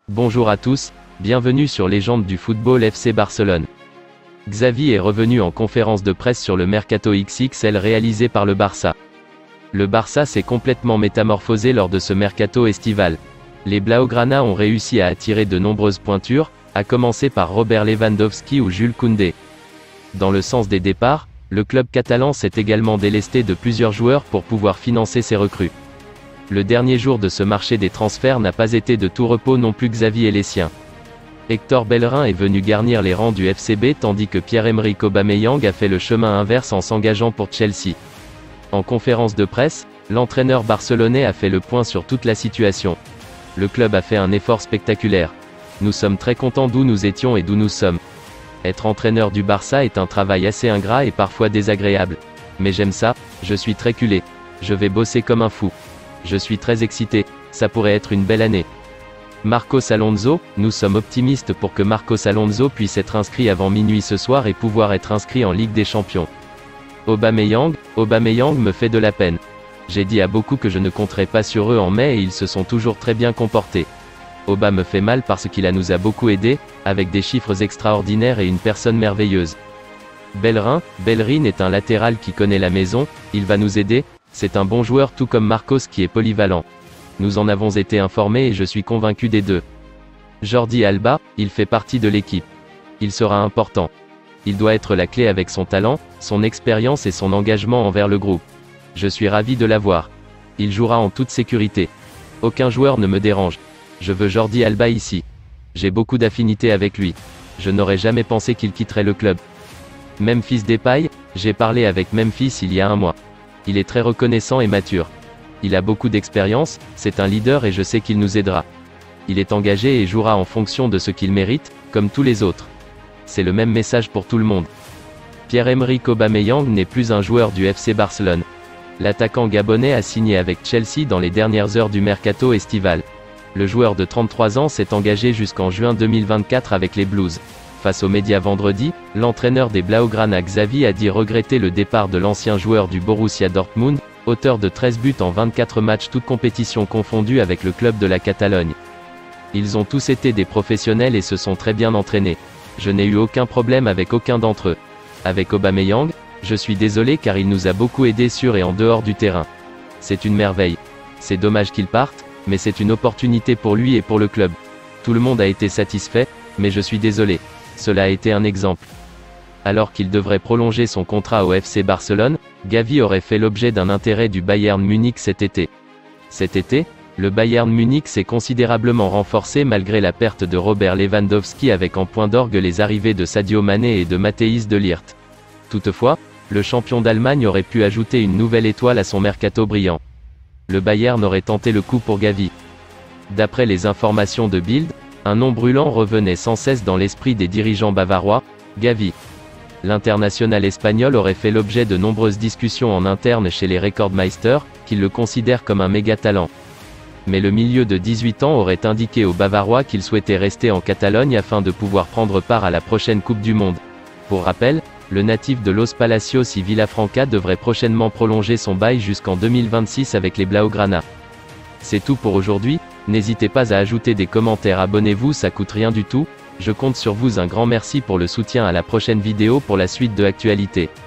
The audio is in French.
Bonjour à tous, bienvenue sur Légende du football FC Barcelone. Xavi est revenu en conférence de presse sur le Mercato XXL réalisé par le Barça. Le Barça s'est complètement métamorphosé lors de ce mercato estival. Les Blaugrana ont réussi à attirer de nombreuses pointures, à commencer par Robert Lewandowski ou Jules Koundé. Dans le sens des départs, le club catalan s'est également délesté de plusieurs joueurs pour pouvoir financer ses recrues. Le dernier jour de ce marché des transferts n'a pas été de tout repos non plus Xavi et les siens. Hector Bellerin est venu garnir les rangs du FCB tandis que Pierre-Emerick Aubameyang a fait le chemin inverse en s'engageant pour Chelsea. En conférence de presse, l'entraîneur barcelonais a fait le point sur toute la situation. Le club a fait un effort spectaculaire. Nous sommes très contents d'où nous étions et d'où nous sommes. Être entraîneur du Barça est un travail assez ingrat et parfois désagréable. Mais j'aime ça, je suis très culé. Je vais bosser comme un fou. Je suis très excité, ça pourrait être une belle année. Marcos Alonso, nous sommes optimistes pour que Marcos Alonso puisse être inscrit avant minuit ce soir et pouvoir être inscrit en Ligue des Champions. Aubameyang me fait de la peine. J'ai dit à beaucoup que je ne compterais pas sur eux en mai et ils se sont toujours très bien comportés. Aubin me fait mal parce qu'il nous a beaucoup aidés, avec des chiffres extraordinaires et une personne merveilleuse. Bellerin est un latéral qui connaît la maison, il va nous aider, c'est un bon joueur tout comme Marcos qui est polyvalent. Nous en avons été informés et je suis convaincu des deux. Jordi Alba, il fait partie de l'équipe. Il sera important. Il doit être la clé avec son talent, son expérience et son engagement envers le groupe. Je suis ravi de l'avoir. Il jouera en toute sécurité. Aucun joueur ne me dérange. Je veux Jordi Alba ici. J'ai beaucoup d'affinités avec lui. Je n'aurais jamais pensé qu'il quitterait le club. Memphis Depay, j'ai parlé avec Memphis il y a un mois. Il est très reconnaissant et mature. Il a beaucoup d'expérience, c'est un leader et je sais qu'il nous aidera. Il est engagé et jouera en fonction de ce qu'il mérite, comme tous les autres. C'est le même message pour tout le monde. Pierre-Emerick Aubameyang n'est plus un joueur du FC Barcelone. L'attaquant gabonais a signé avec Chelsea dans les dernières heures du mercato estival. Le joueur de 33 ans s'est engagé jusqu'en juin 2024 avec les Blues. Face aux médias vendredi, l'entraîneur des Blaugrana Xavi a dit regretter le départ de l'ancien joueur du Borussia Dortmund, auteur de 13 buts en 24 matchs toutes compétitions confondues avec le club de la Catalogne. Ils ont tous été des professionnels et se sont très bien entraînés. Je n'ai eu aucun problème avec aucun d'entre eux. Avec Aubameyang, je suis désolé car il nous a beaucoup aidés sur et en dehors du terrain. C'est une merveille. C'est dommage qu'il parte, mais c'est une opportunité pour lui et pour le club. Tout le monde a été satisfait, mais je suis désolé. Cela a été un exemple. Alors qu'il devrait prolonger son contrat au FC Barcelone, Gavi aurait fait l'objet d'un intérêt du Bayern Munich cet été. Cet été, le Bayern Munich s'est considérablement renforcé malgré la perte de Robert Lewandowski avec en point d'orgue les arrivées de Sadio Mané et de Matthijs de Ligt. Toutefois, le champion d'Allemagne aurait pu ajouter une nouvelle étoile à son mercato brillant. Le Bayern aurait tenté le coup pour Gavi. D'après les informations de Bild, un nom brûlant revenait sans cesse dans l'esprit des dirigeants bavarois, Gavi. L'international espagnol aurait fait l'objet de nombreuses discussions en interne chez les Rekordmeister, qui le considèrent comme un méga talent. Mais le milieu de 18 ans aurait indiqué aux Bavarois qu'il souhaitait rester en Catalogne afin de pouvoir prendre part à la prochaine Coupe du Monde. Pour rappel, le natif de Los Palacios y Villafranca devrait prochainement prolonger son bail jusqu'en 2026 avec les Blaugrana. C'est tout pour aujourd'hui, n'hésitez pas à ajouter des commentaires, abonnez-vous, ça coûte rien du tout, je compte sur vous, un grand merci pour le soutien, à la prochaine vidéo pour la suite de l'actualité.